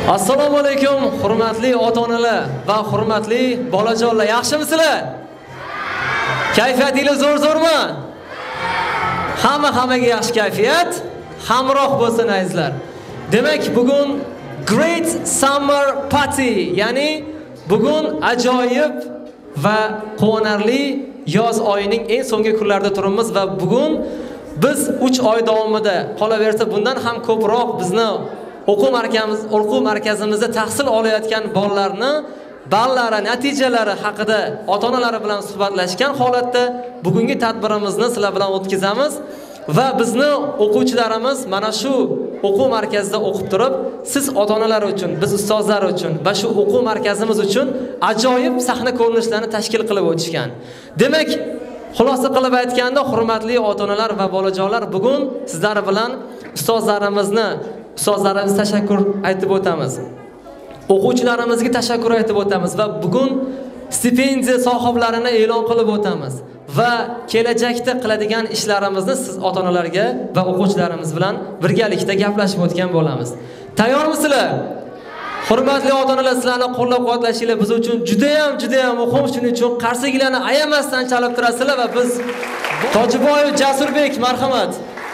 Assalomu alaykum, hurmatli ota-onalar va hurmatli bolajonlar. Yaxshimisizlar? Kayfiyatingiz zo'r-zo'rmi? Hammaga yaxshi kayfiyat, hamroh bo'lsin azizlar. Demak, bugun Great Summer Party, ya'ni bugun ajoyib va quvonarli yoz oyining eng so'nggi kunlarida turibmiz va bugun biz 3 oy davomida, qolaversa bundan ham ko'proq bizni o'quv markazimizda tahsil olayotgan bolalarni ballari, natijalari haqida ota-onalari bilan suhbatlashgan holatda bugungi tadbirimizni sizlar bilan o'tkazamiz va bizni o'quvchilarimiz mana shu o'quv markazida o'qib turib, siz ota-onalar uchun, biz ustozlar uchun va shu o'quv markazimiz uchun ajoyib sahna ko'rinishlarini tashkil qilib o'tishgan. Demak, xulosa qilib aytganda, hurmatli ota-onalar va bolajonlar, bugun sizlar bilan ustozlarimiz tashakkur aytib o'tamiz. O'quvchilarimizga tashakkur aytib o'tamiz va bugun stipendiya sohiblarini e'lon qilib o'tamiz va kelajakda qiladigan ishlarimizni siz ota-onalarga va o'quvchilarimiz bilan birgalikda gaplashib o'tgan bo'lamiz. Tayyormisizlar? Hurmatli ota-onalar, sizlarni qo'llab-quvvatlashinglar biz uchun juda ham muhim. Shuning uchun qarsigilarni ayamasdan chalib turasizlar va biz Tojiboyev Jasurbek, marhamat.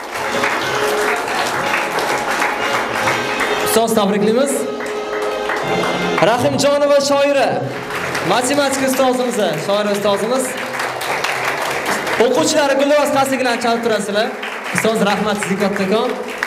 Ustoz tabriklaymiz. Rahimjonova shoira, matematika ustozimiz, shoir ustozimiz. O'quvchilari Gulroz qarsigilarni chalib turasizlar. Ustoz, rahmat sizga kattakon.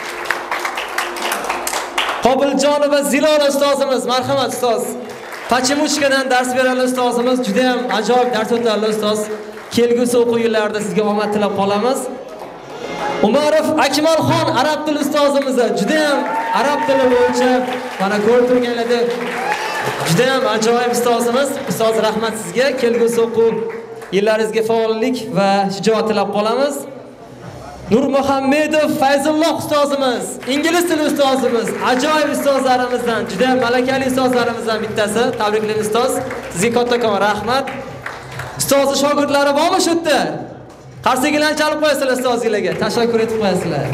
Qobiljonova Zilola ustozimiz, marhamat ustoz. Pachimuchkadan dars beradi ustozimiz, juda ham ajoyib dars o'tadi ustoz. Kelgusi o'quv yillarida sizga omad tilab qolamiz. Umarov Akmalxon arab tili ustozimiz, juda ham arab tili bo'yicha mana ko'rib turganlarda juda ham ajoyib ustozimiz. Ustoz, rahmat sizga. Kelgusi o'quv yillaringizga faollik va shijoat tilab qolamiz. Nurmuhammedov Fayzulloh ustozimiz, ingliz tili ustozimiz, ajoyib ustozlarimizdan, juda ham malakali ustozlarimizdan bittasi. Tabriklaymiz ustoz. Sizga kattakon rahmat. Ustozni shogirdlari bormi shu yerda? Qarsigilarni chalib qo'yasizlar ustozlarga. Tashakkur etib qo'yasizlar.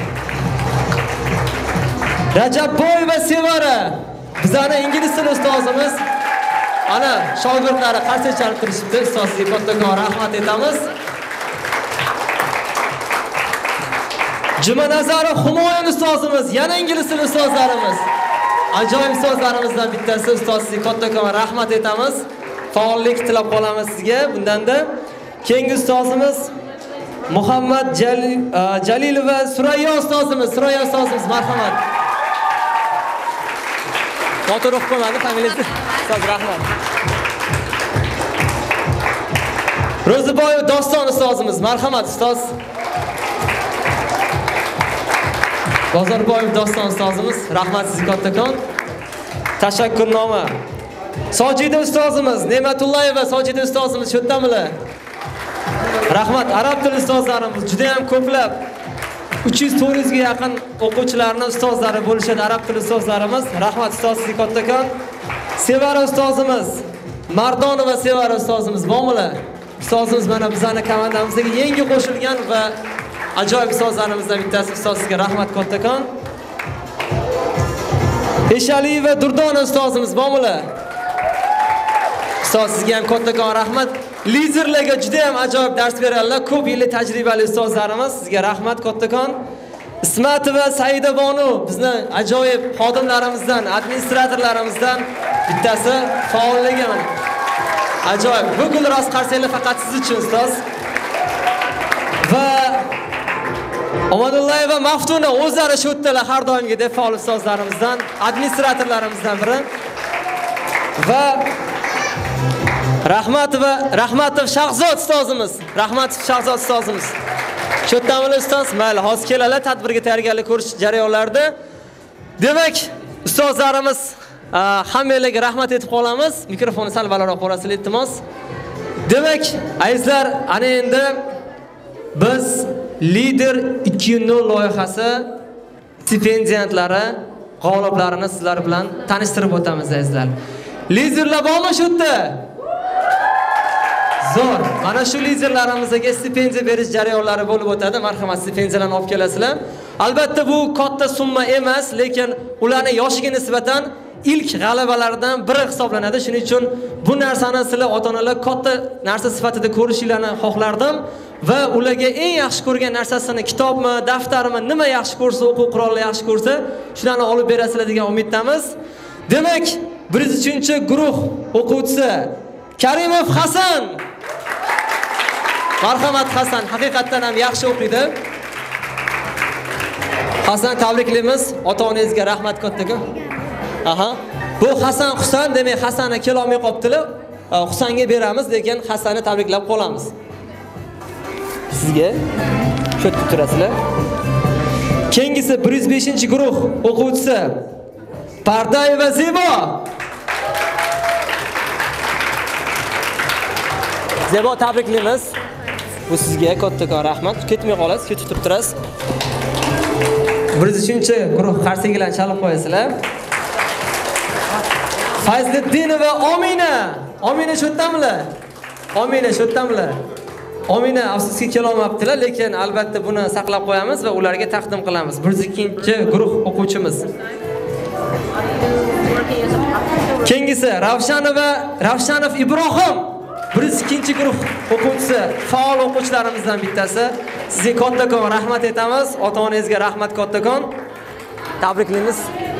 Rajabboy va Sevara, bizning ingliz tili ustozimiz. Ana shogirdlari qarsiga chalib turishibdi. Ustozga kattakon rahmat etamiz. Jumanazarov Humoyun ustozimiz, yana ingliz tili ustozlarimiz. Ajoyib ustozlarimizdan bittasi. Ustozga kattakon rahmat etamiz. Faollik tilab qolamiz sizga. Bundanda keyingi ustozimiz Muhammad Jalil va Surayyo ustozimiz. Surayyo ustozimiz, marhamat. Noto'g'ri o'qib qo'ymadi familiyasi. Ustoz, rahmat. Ro'ziboyev Doston ustozimiz, marhamat ustoz. Bozorboyev Doston ustozimiz, rahmat sizga kattakon. Tashakkurnoma. Sojida ustozimiz, Ne'matullayeva Sojida ustozimiz shu yerdamilar? Rahmat. Arab tili ustozlarimiz juda ham ko'plab 300-400 ga yaqin o'quvchilarning ustozlari bo'lishadi, arab tili ustozlarimiz. Rahmat ustoz, sizga kattakon. Sevara ustozimiz, Mardonova Sevara ustozimiz bormilar? Ustozimiz mana bizning komandamizga yangi qo'shilgan va ajoyib ustozlarimizdan bittasi. Ustoz, sizga rahmat kattakon. Eshaliyeva Durdona ustozimiz bormilar? Ustoz, sizga ham kattakon rahmat. Liderlarga juda ham ajoyib dars beradilar. Ko'p yillik tajribali ustozlarimiz. Sizga rahmat kattakon. Ismatova Saida Bonu, bizning ajoyib xodimlarimizdan, administratorlarimizdan bittasi. Faolligi mana. Ajoyib. Bu Gulroz qarsanglar faqat siz uchun ustoz. Va Omonullayeva Maftuna o'zlari shu yerdalar, har doimgidek faol ustozlarimizdan, administratorlarimizdan biri. Va Rahmatov Shahzod ustozimiz. Rahmatov Shahzod ustozimiz. Shu yerdamilar ustoz? Mayli, hozir kelalar tadbirga tayyorgarlik ko'rish jarayonlarida. Demak, ustozlarimiz hammalarga rahmat etib qolamiz. Mikrofonni sal balandroq qo'yasizlar, iltimos. Demak, azizlar, ana endi biz Lider 2.0 loyihasi stipendiyatlari, g'oliblarini sizlar bilan tanishtirib o'tamiz azizlar. Liderlar bormi shu yerda? Zo'r. Mana shu liderlarimizga stipendiya berish jarayonlari bo'lib o'tadi. Marhamat, stipendiyalarni olib kelasizlar. Albatta bu katta summa emas, lekin ularning yoshiga nisbatan ilk g'alabalaridan biri hisoblanadi. Shuning uchun bu narsani sizlar ota-onalar katta narsa sifatida ko'rishinglarni xohlardim va ularga eng yaxshi ko'rgan narsasini kitobmi, daftarmi, nima yaxshi ko'rsa, o'quv qurollari yaxshi ko'rsa, shularni olib berasizlar degan umiddamiz. Demak, 1-guruh o'quvchisi Karimov Hasan. Marhamat Hasan, haqiqatan ham yaxshi o'qiydi. Hasan tabriklaymiz. Ota-onangizga rahmat kattaga. Aha. Bu Hasan Husan, demak Hasanni kelolmay qoptilar. Husanga beramiz, lekin Hasanni tabriklab qolamiz. Sizga shu yerda turasizlar. Keyingisi 105-guruh o'quvchisi Pardayeva Zebo. Zebo tabriklaymiz. Bu sizga kattakon rahmat. Ketmay qolasiz, ketib turasiz. 103-guruh qarsangilarni chalib qo'yasizlar. Fayzliddinova Omina. Omina shu yerdamilar? Omina shu yerdamilar? Omina afsuski kelolmabdilar, lekin albatta buni saqlab qo'yamiz va ularga taqdim qilamiz. 102-guruh o'quvchimiz. Keyingisi Ravshanov Ibrohim. 102-guruh o'quvchisi, faol o'quvchilarimizdan bittasi. Sizga kattakon rahmat aytamiz. Ota-onangizga rahmat kattakon. Tabriklaymiz.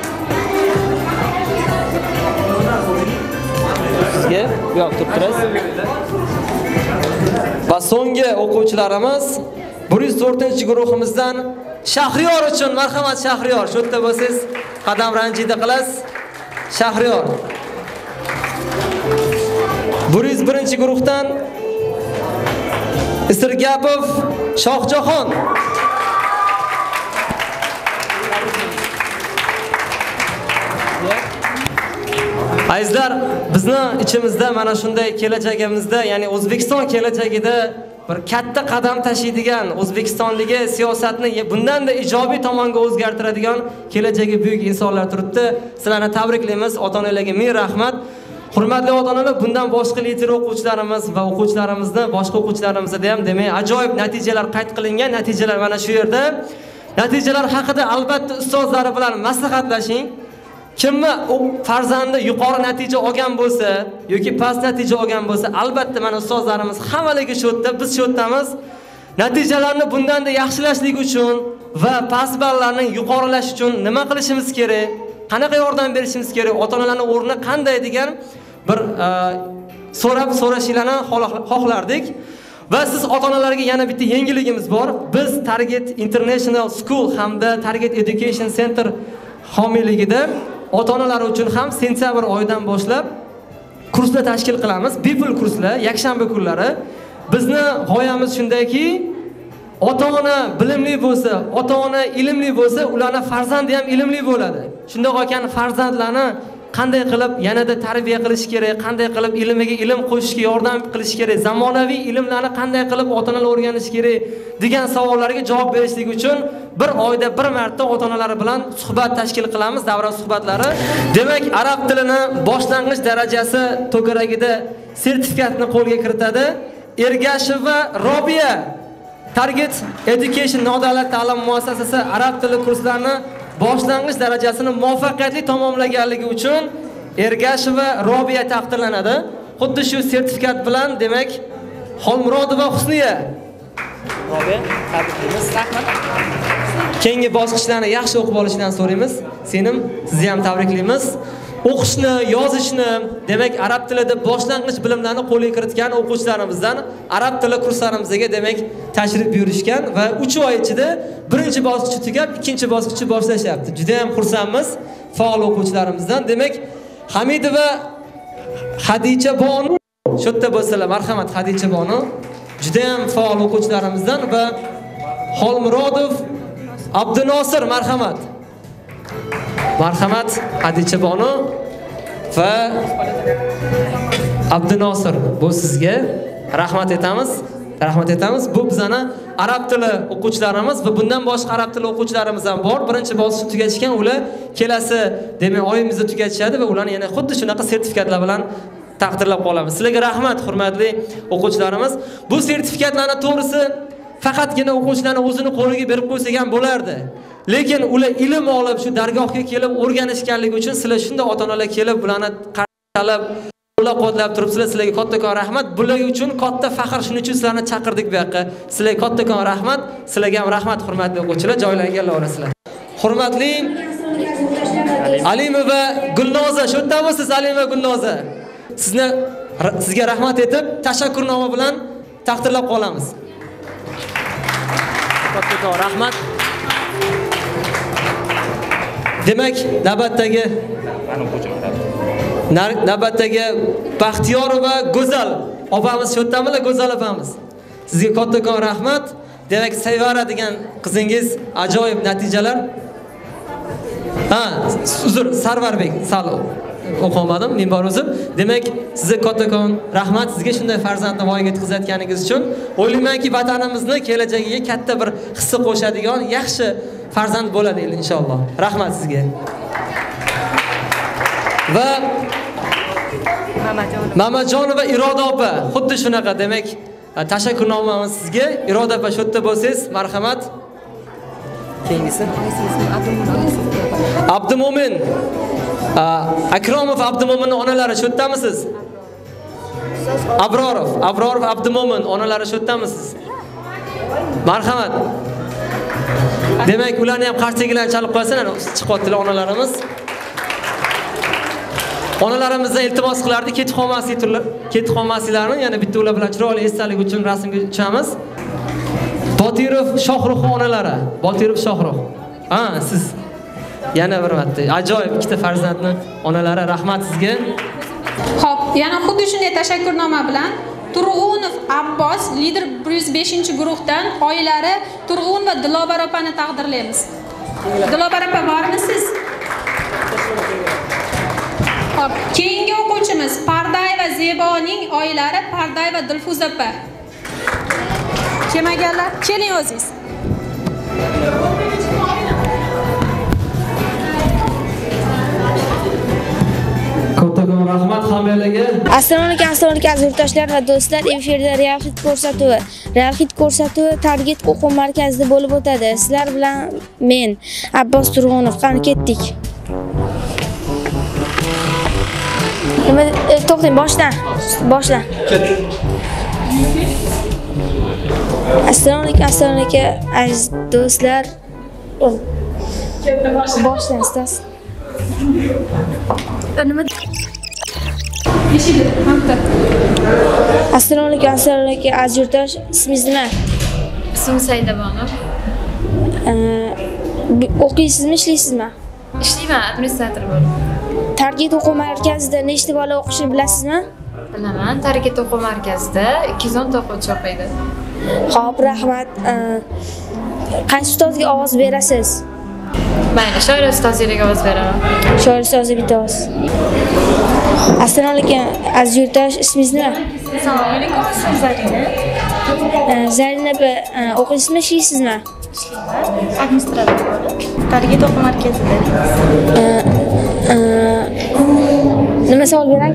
Sizga bu yoqda turasiz. Va so'nggi o'quvchilarimiz 104-guruhimizdan Shahriyor uchun marhamat Shahriyor. Shu yerda bo'lsangiz qadam ranjida qilasiz. Shahriyor. 101-guruhdan Isirgapov Shohjahon. Azizlar, bizni ichimizda mana shunday kelajagimizda, ya'ni O'zbekiston kelajagida bir katta qadam tashiydigan, O'zbekistondagi siyosatni bundan-da ijobiy tomonga o'zgartiradigan kelajagi buyuk insonlar turibdi. Sizlarni tabriklaymiz. Ota-onalarga ming rahmat. Hurmatli ota-onalar, bundan boshqa liter o'quvchilarimiz va o'quvchilarimizni, boshqa o'quvchilarimizda ham demak ajoyib natijalar qayd qilingan. Natijalar mana shu yerda. Natijalar haqida albatta ustozlari bilan maslahatlashing. Kimni farzandi yuqori natija olgan bo'lsa yoki past natija olgan bo'lsa, albatta mana ustozlarimiz hammaligi shu yerda, biz shu yerdamiz. Natijalarni bundan da yaxshilashlik uchun va past ballarni yuqorilash uchun nima qilishimiz kerak? Qanaqa yordam berishimiz kerak? Ota-onalarning o'rni qanday degan bir so'rashinglarni xohlardik. Va siz ota-onalarga yana bitta yangiligimiz bor. Biz Target International School hamda Target Education Center homiyligida ota-onalar uchun ham sentyabr oyidan boshlab kurslar tashkil qilamiz. Bepul kurslar, yakshanba kunlari. Bizni g'oyamiz shundayki, ota-ona bilimli bo'lsa, ota-ona ilmli bo'lsa, ularning farzandi ham ilmli bo'ladi. Shunday ekan, farzandlarni qanday qilib yanada tarbiya qilish kerak, qanday qilib ilmiga ilm qo'shishga yordam qilish kerak, zamonaviy ilmlarni qanday qilib ota-onalar o'rganish kerak degan savollarga javob berishlik uchun bir oyda bir marta ota-onalar bilan suhbat tashkil qilamiz, davra suhbatlari. Demak, arab tilini boshlang'ich darajasi to'garagida sertifikatni qo'lga kiritadi. Ergasheva Robiya Target Education nodavlat ta'lim muassasasi arab tili kurslarini boshlang'ich darajasini muvaffaqiyatli tamomlaganligi uchun Ergasheva Robiya taqdirlanadi. Xuddi shu sertifikat bilan, demak, Xolmurodova Husniya. Robiya, tabriklaymiz. Rahmat. Keyingi bosqichlarni yaxshi o'qib olishdan so'raymiz. Senim, sizni ham tabriklaymiz. O'qishni, yozishni, demak, arab tilida boshlang'ich bilimlarni qo'lga kiritgan o'quvchilarimizdan arab tili kurslarimizga demak tashrif buyurishgan va 3 oy ichida birinchi bosqichi tugab, ikkinchi bosqichni boshlashyapti. Juda ham xursandmiz faol o'quvchilarimizdan. Demak, Hamidova Xadicha Bonu shu yerda bo'lsalar, marhamat Xadicha Bonu juda ham faol o'quvchilarimizdan va Xolmurodov Abdunosir, marhamat. Marhamat Xadicha Bonu va Abdunosir, bu sizga rahmat etamiz. Rahmat etamiz. Bu bizani arab tili o'quvchilarimiz va bundan boshqa arab tili o'quvchilarimiz ham bor. Birinchi bosqichni tugatishgan, ular kelasi, demak, oyimizda tugatishadi va ularni yana xuddi shunaqa sertifikatlar bilan taqdirlab qolamiz. Sizlarga rahmat, hurmatli o'quvchilarimiz. Bu sertifikatlarning to'g'risi faqatgina o'quvchilarning o'zini qo'liga berib qo'ysak ham bo'lardi. Lekin ular ilm olib shu dargohga kelib o'rganishganligi uchun sizlar shunday ota-onalar kelib bularni qarshilab, qo'llab-quvvatlab turibsizlar. Sizlarga kattakon rahmat. Bular uchun katta faxr, shuning uchun sizlarni chaqirdik bu yoqqa. Sizlarga kattakon rahmat. Sizlarga ham rahmat, hurmatli o'quvchilar. Joylarga olasizlar. Hurmatli Alimova Gulnoza, shu yerdamisiz Alimova Gulnoza? Sizga rahmat etib, tashakkurnoma bilan taqdirlab qolamiz. Kattakon rahmat. Demak, navbatdagi Baxtiyorova Go'zal opamiz shu yerdamilar, Go'zal opamiz. Sizga kattakon rahmat. Demak, Sevara degan qizingiz ajoyib natijalar. Uzr, Sarvarbek sal o'qimadim, men bor o'zim. Demak, sizga kattakon rahmat, sizga shunday farzandni voyaga yetkazayotganingiz uchun. O'ylaymanki, vatanimizni kelajagiga katta bir hissa qo'shadigan yaxshi farzand bo'ladi inshaalloh. Rahmat sizga. Va Mamajonova Iroda opa, xuddi shunaqa. Demak, tashakkurnomamiz sizga. Iroda opa, shu yerda bo'lsangiz, marhamat. Keyingisi Abdumo'min Akromov Abdumo'minning onalari shu yerdamisiz? Abrorov Abdumo'min onalari shu yerdamisiz? Marhamat. Demak, ularni ham qarshiligilarni chalib qo'ysin, chiqyaptilar onalarimiz. Onalarimizdan iltimos qilardi, ketib qolmasliklarini, yana bitta ular bilan chiroyli esdalik uchun rasmga tushamiz. Botirov Shohruh onalari. Botirov Shohruh. Siz yana bir marta ajoyib ikkita farzandning onalari, rahmat sizga. Xo'p, yana xuddi shunday tashakkurnoma bilan Turg'unov Abbos lider 105-guruhdan oilari Turg'un va Dilobar opani taqdirlaymiz. Dilobar opa bormisiz? Xo'p, keyingi o'quvchimiz Parday va Zeboning oilari Parday va Dilfuz opa. Kelmaganlar, keling o'zingiz. Kattakon rahmat hammalarga. Assalomu alaykum aziz yurtdoshlar va do'stlar. Efirda Realhit ko'rsatuvi Target o'quv markazida bo'lib o'tadi. Sizlar bilan men Abbos Turg'unov. Qani ketdik. Nima to'xtang, boshlan. Assalomu alaykum aziz do'stlar. Boshlan istas. Nima? Assalomu alaykum aziz yurtdosh. Ismingiz nima? Ismim Saidabonov. O'qiysizmi, ishlaysizmi? Ishlayman, administrator bo'lib. Target o'quv markazida nechta bola o'qishini bilasizmi? Bilaman, Target o'quv markazida 210 ta o'quvchi o'qiydi. Xo'p, rahmat. Qaysi ustozga ovoz berasiz? Mayli, shoir ustoziga ovoz beraman. Shoir ustozi bitta ovoz. Assalomu alaykum aziz yurtdosh, ismingiz nima? Assalomu alaykum, ismim Zarina. Zarina opa, o'qiysizmi, ishlaysizmi? Ishlayman, administrator bo'lib. Target o'quv markazida. Nima savol berang?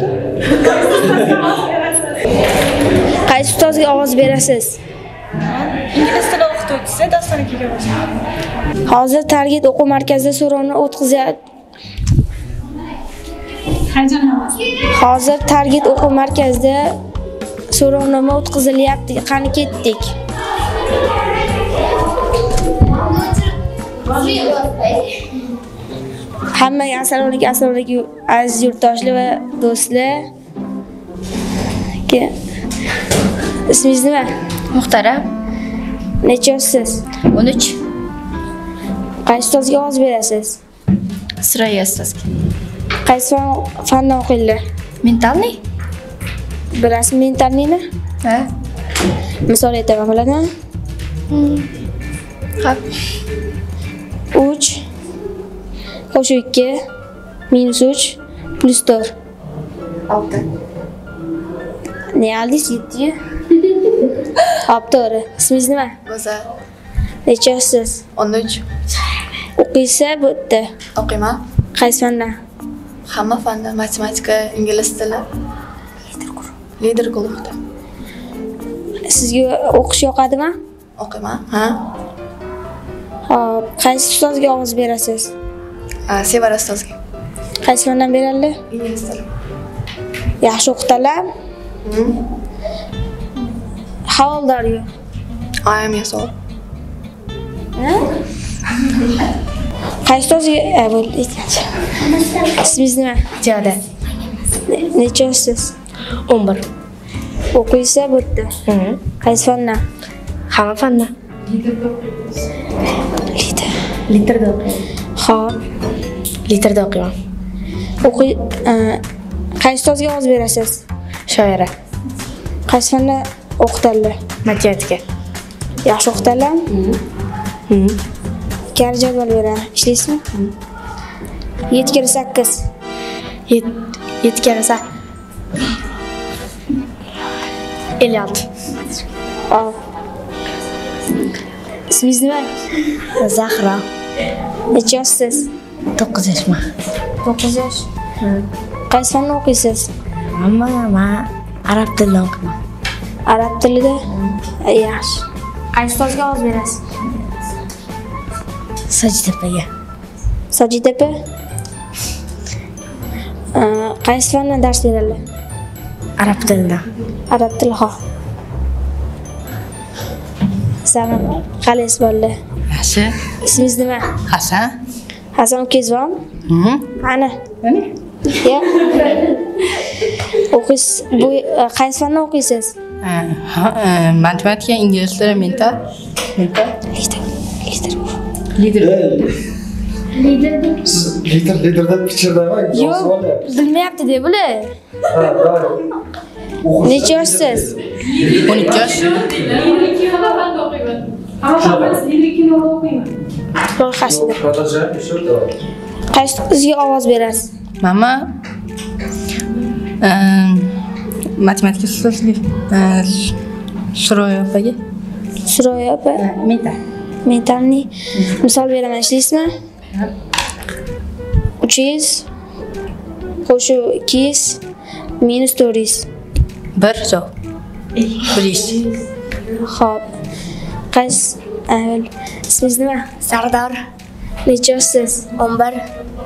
Qaysi ustozga ovoz berasiz? Ingliz tili o'qituvchisi Doston akaga ovoz beraman. Hozir Target o'quv markazida so'rovni o'tkazyapti. Hozir Target o'quv markazida so'rovnoma o'tkazilyapti. Qani ketdik. Hammaga assalomu alaykum aziz yurtdoshlar va do'stlar. Ismingiz nima? Muhtaram. Necha yoshsiz? 13. Qaysi ustozga ovoz berasiz? Surayya ustozga. Qaysi fandan o'qiydilar? Mentalniy? Bilasizmi mentalniyni? Ha. Misol aytaman, biladimi? Xo'p. 3 qo'shib 2 minus 3 plus 4. 6. Ne aldingiz? 7. Hop, to'g'ri. Ismingiz nima? Go'zal. Necha yoshsiz? 13. O'qiysiz bu yerda? O'qiyman. Qaysi fandan? Hamma fandan, matematika, ingliz tili. Lider guruhda. Sizga o'qish yoqadimi? O'qiyman. Ha. Hop, qaysi ustozga ovoz berasiz? Sevara ustozga. Qaysi fandan beradilar? Ingliz tili. Yaxshi o'qitadilar. How old are you? I am years old. Qaysi ustozga bo'ldi? Ismingiz nima? Jada. Necha yoshsiz? 11. O'qiysiz bu yerda? Qaysi fandan? Hamma fandan. Litrda o'qiyman. Hop. Litrda o'qiyman. Qaysi ustozga ovoz berasiz? Shoira. Qaysi fandan o'qitadilar? Matematika. Yaxshi o'qitadilar? Kar jadval beraman. Ishlaysizmi? 7 kira 8. 7 kere 8. 56. Hop. Ismingiz nima? Zahra. Necha yoshsiz? 9 yoshman. 9 yosh. Qaysi fanni o'qiysiz? Men arab tilida o'qiyman. Arab tilida? Yaxshi. Qaysi ustozga ovoz berasiz? Sajid opaga. Sajid opa? Qaysi fandan dars beradilar? Arab tilida. Arab tili ho. Salom. Qalaysiz bolalar? Yaxshi. Ismingiz nima? Hasan. Hasan ukangiz bormi? Ana. Ya. O'qiysiz. Bu qaysi fandan o'qiysiz? Matematika, ingliz tili, mental. Siz liderdan pichirdaman. Yo'q, bilmayapti deb bular. Necha yoshsiz? 12 yosh. Ro'yxatda. Qaysi ustozga ovoz berasiz? Mama matematika ustoziga Suroya opaga. Suroya opa? Mentalni misol beraman, ishlaysizmi? 300 qo'shib 200 minus 400. 1 javob. 100. Xo'p. Qaysi ismingiz nima? Sardor. Necha yoshsiz? 11.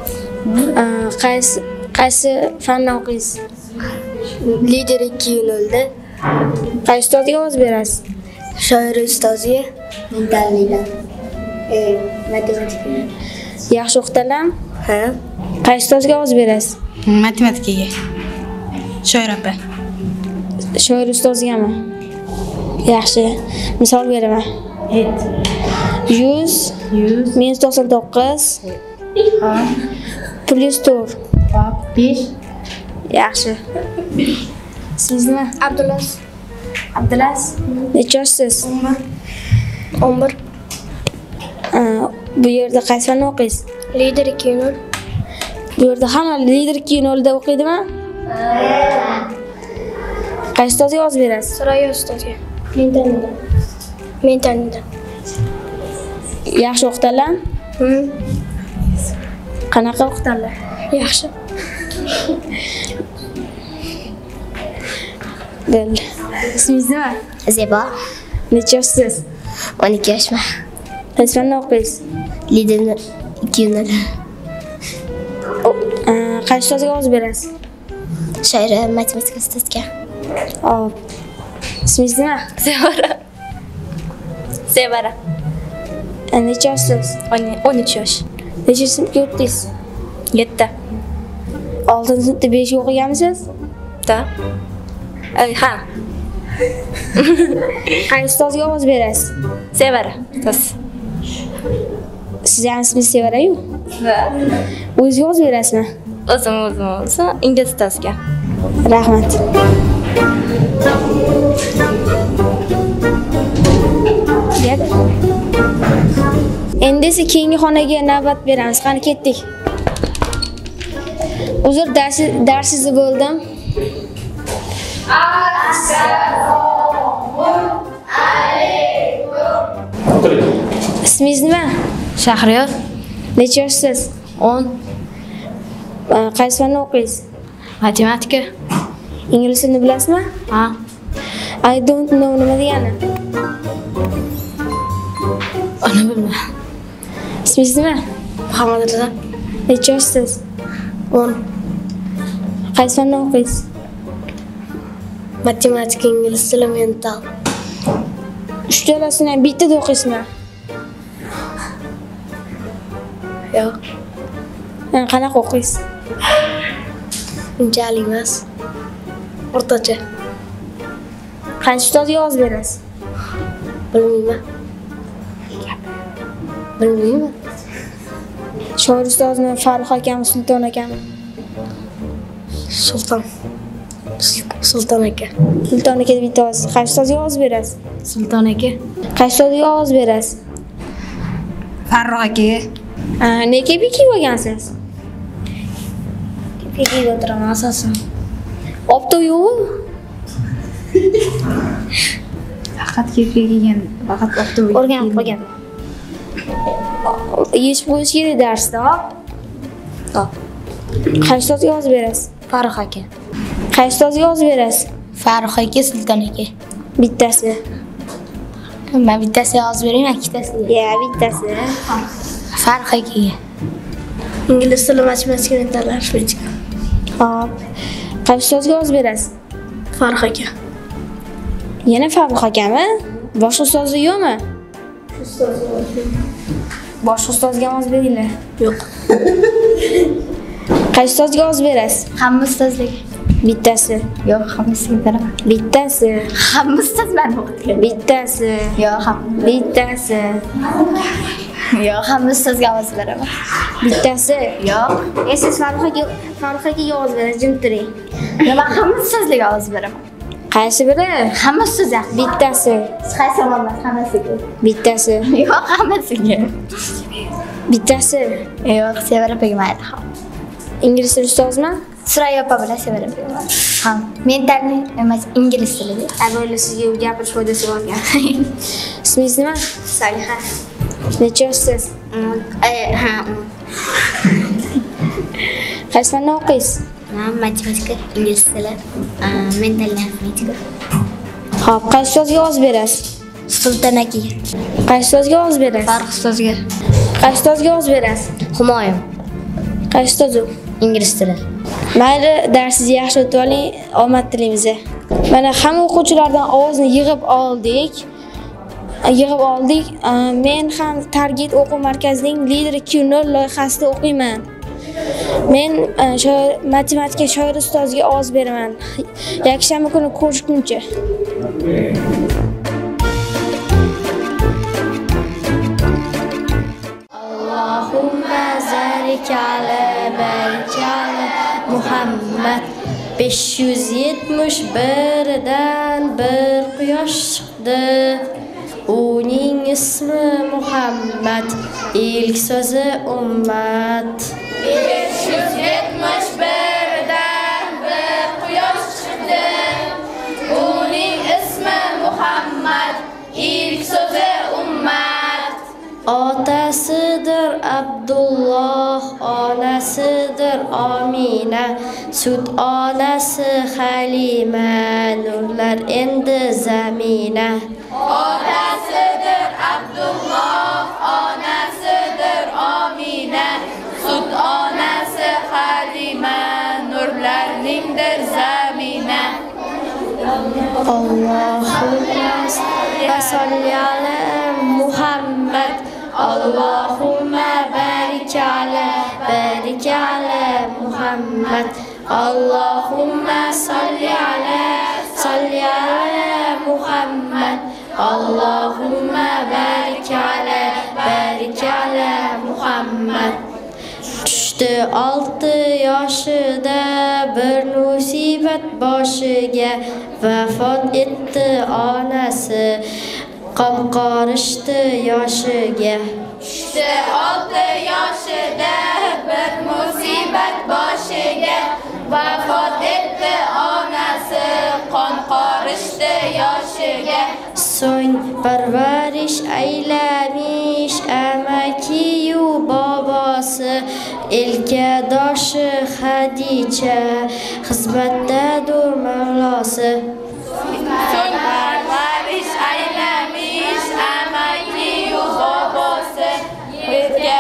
Qaysi fandan o'qiysiz? Lider 2.0'da. Qaysi ustozga ovoz berasiz? Shoira ustoziga. Mentallikdan. Matematika. Yaxshi o'qitadilarmi? Ha. Qaysi ustozga ovoz berasiz? Matematikaga. Shoira opa. Shoir ustozigami? Yaxshi. Misol beraman. 100 minus 99 plus 4. 5. Yaxshi. Siz nima? Abdulaziz. Necha yoshsiz? 11. Bu yerda qaysi fanni o'qiysiz? Lider 2.0. Bu yerda hamma lider 2.0 o'qiydimi? Qaysi ustozga ovoz berasiz? Suroya ustoziga. Mentallikdan. Yaxshi o'qitadilar? Qanaqa o'qitadilar? Yaxshi. Bo'ldi. Ismingiz nima? Zebo. Necha yoshsiz? 12 yoshman. Qaysi fanni o'qiysiz? Lider 2.0. Qaysi ustozga ovoz berasiz? Shoira matematika ustoziga. Hop. Ismingiz nima? Sevara. Necha yoshsiz? 13 yosh. Necha sinfga o'tdingiz? 7. 6-sinfda 5 o'qiganmisiz? Da. Ha. Qaysi ustozga ovoz berasiz? Sevara. Siz ham ismingiz Sevara-yu? Ha. O'zingizga ovoz berasizmi? O'zim ingliz ustoziga. Rahmat. Endi esa keyingi xonaga navbat beramiz. Qani ketdik. Uzr, darsingizni bo'ldim. Ismingiz nima? Shahriyor. Necha yoshsiz? 10. Qaysi fanni o'qiysiz? Matematika. Ingliz tilini bilasizmi? Ha. I don't know nima degani? Ana bilmayman. Ismingiz nima? Muhammadrzo. Necha yoshsiz? 10. Qaysi fanni o'qiysiz? Matematika, ingliz tili, mental. Uchtalasini ham bittada o'qiysizmi? Yo'q, Qanaqa o'qiysiz? unchalik emas. O'rtacha. Qaysi ustozga ovoz berasiz? Bilmayman. Bilmayman. Shoir ustozmi, Farruh akami, Sulton akami? Sulton. Sulton aka. Sulton aka deb bitta ovoz. Qaysi ustozga ovoz berasiz? Sulton aka. Qaysi ustozga ovoz berasiz? Farruh akaga. Nega biki bo'lgansiz? Pikiga o'tiraman asosan. Optoq yo'qmi? Faqat kelgan, faqat o'qitib O'rganib qolgan. Yesh bo'lish kerak darsda, hop. Hop. Qaysi ustozga ovoz berasiz? Farruh aka. Qaysi ustozga ovoz berasiz? Farruh aka, Sulton aka. Bittasi. Men bittasiga ovoz berayman, ikkitasiga. Ya, bittasi. Farruh akaga. Ingliz tili, matematika, mental arifmetika. Hop. Qaysi ustozga ovoz berasiz? Farruh aka. Yana Farruh akami? Boshqa ustoz yo'qmi? Boshqa ustozga ovoz beringlar. Yo'q. Qaysi ustozga ovoz berasiz? Hamma ustozlarga. Bittasi. Yo'q, hammasiga beraman. Bittasi. Hamma ustozlarni o'qitgan. Bittasi. Yo'q, hamma. Bittasi. Yo'q, hamma ustozga ovoz beraman. Bittasi. Yo'q. Siz Farruh akaga ovoz berasiz, jim turing. Men hamma ustozlarga ovoz beraman. Qaysi biri? Hamma ustozlar. Bittasi. Qaysi tomondan hammasiga? Bittasi. Yo'q, hammasiga. Bittasi. Yo'q, Sevara opaga mayli. Ingliz tili ustozmi? Surayyo opa bilan Sevara opaga. Ha, mentalni emas, ingliz tilida. Avvalo sizga gapirish foydasi bo'lgan. Ismingiz nima? Soliha. Necha yoshsiz? Ha. Qaysi fanni o'qiysiz? Matematika, ingliz tili, mental arifmetika. Xo'p, qaysi ustozga ovoz berasiz? Sulton akaga. Qaysi ustozga ovoz berasiz? Farruh ustozga. Qaysi ustozga ovoz berasiz? Humoyun. Qaysi ustoz u? Ingliz tili. Mayli, darsingizni yaxshi o'tib oling, omad tilaymiz. Mana hamma o'quvchilardan ovozni yig'ib oldik. Men ham Target o'quv markazining Leader 2.0 loyihasida o'qiyman. Men matematika shoir ustoziga ovoz beraman. Yakshanba kuni ko'rishguncha. Allahumma zarik ala barikala Muhammad 571dan bir quyosh chiqdi. Uning ismi Muhammad, ilk so'zi ummat. 571dan bir quyosh chiqdi. Uning ismi Muhammad, ilk so'zi ummat. Otasidir Abdulloh, onasidir Amina, sut onasi Halima, nurlar endi zamina. Otasidir Abdulloh, onasidir Amina, sut onasi Halima, nurlarningdir zamina. Allahumma salli ala Muhammad. Allahumma barik ala Muhammad. Allahumma salli ala Muhammad. Allahumma barik ala Muhammad. Tushdi 6 yoshida bir musibat boshiga, vafot etdi onasi, qamqorishdi yoshiga. Tushdi 6 yoshida bir musibat boshiga, vafot etdi onasi, qamqorishdi yoshiga. So'ng parvarish aylamish amakiyu bobosi, elkadoshi Xadicha, xizmatdadur Mavlosi. So'ng parvarish aylamish amakiyu bobosi, elka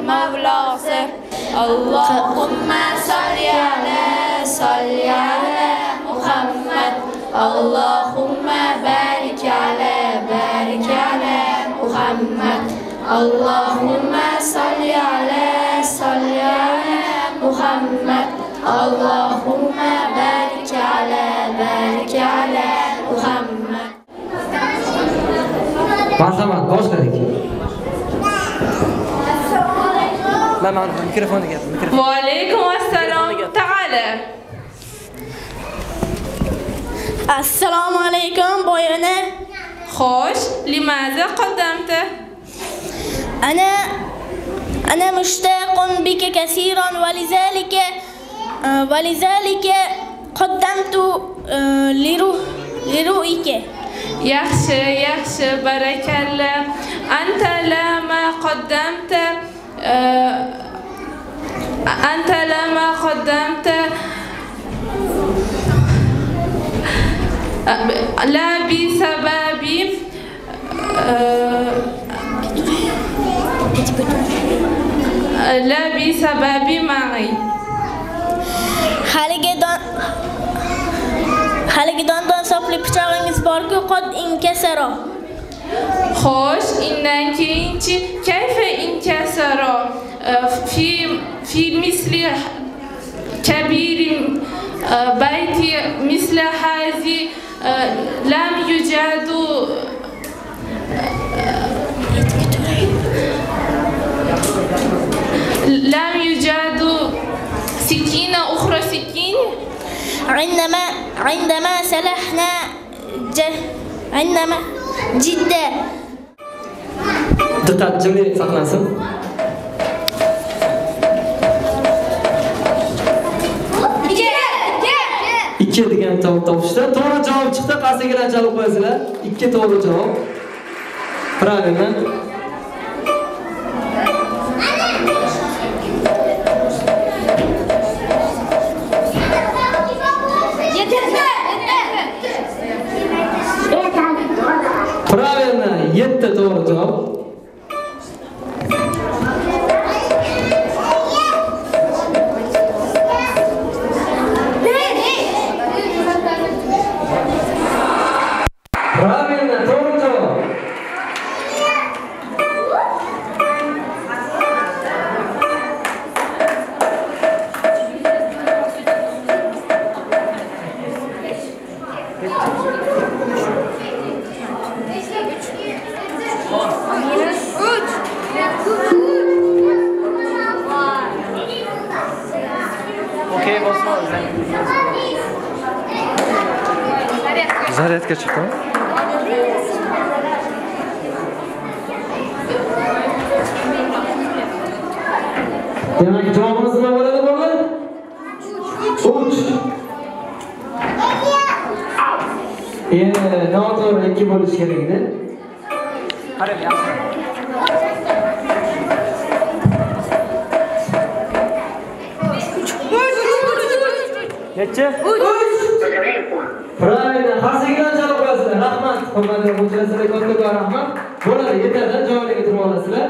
mavlosi. Allohumma salli ala Muhammad. Allohumma barik ala Muhammad. Allahumma salli ala Muhammad. Allahumma barik ala Muhammad. Marhamat, boshladik. Mana mikrofonni gap. Va alaykum assalom. Ta'ala. Assalomu alaykum boyona. Xo'sh, limaza qaddamta? أنا مشتاق بك كثيرا ولذلك قدمت لرؤيك. Yaxshi, barakallah. Anta lama qaddamta la bisababi لا بسبب معي. Haligidan sopli pichog'ingiz borku qod inkasaro. Xo'sh, indan keyinchi kayfa inkasaro fi misli kabir bayti misli hazi lam yujadu لم يوجد سكينة أخرى سكين. عندما سلحنا عندما جدا. Diqqat, jimlik saqlansin. Ikki degan topishda to'g'ri javob chiqdi. Qarsagilar chalib qo'yasizlar. Ikki to'g'ri javob. Правильно. Правильно, 7 to'g'ri javob. Правильно, to'g'ri javob. Zaryadka chiqdi. Demak, javobimiz nima bo'ladi bolalar? 3. Noto'g'ri 2 bo'lish kerak edi. Qarang, yaxshi. Necha? 3. Правильно, qarsagilar chalib qo'yasizlar. Rahmat. Hurmatli o'quvchilar, katta rahmat. Bo'ladi, yetadi, joyiga turib olasizlar.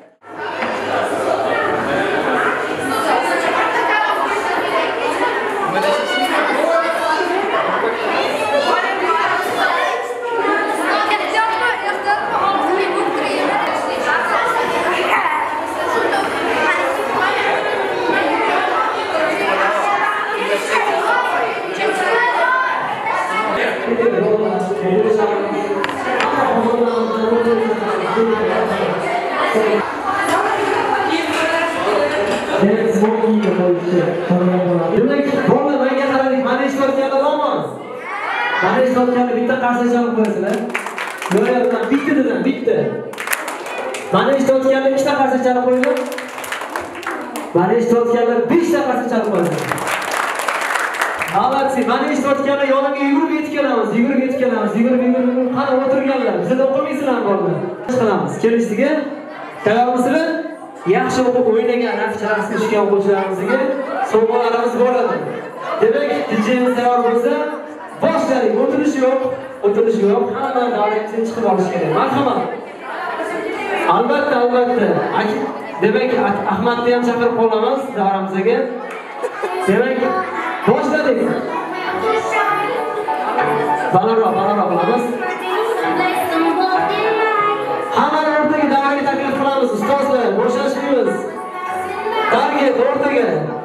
Demek bolalar menga qaradik, mana ishlayotganlar bormi? Mana ishlayotganlar bitta qarsa chalib qo'yasizlar. Yo'q, bitta dedim, bitta. Mana ishlayotganlar ikkita qarsa chalib qo'yinglar. Mana ishlayotganlar 5 ta qarsa chalib qo'yasizlar. Avvalsi mana ishlayotganlar yonimga yugurib yetib kelamiz. Qani o'tirganlar, bizda o'qimaysizlar bolalar. Qilamiz. Kelishiga tayyormisizlar? Yaxshi o'qib o'ynagan, nafslarni tushgan o'quvchilarimizga sovg'alarimiz bo'ladi. Demak, DJimiz tayyor bo'lsa, boshladik. O'tirish yo'q. Hamma davrasidan chiqib olish kerak. Marhamat. Albatta. Demak, Ahmadni ham chaqirib qolamiz daramizga. Demak, boshladik. Balandroq qilamiz. Hammani o'rtaga davriga taklif qilamiz, ustozlar, bo'shashmaymiz. Target o'rtaga.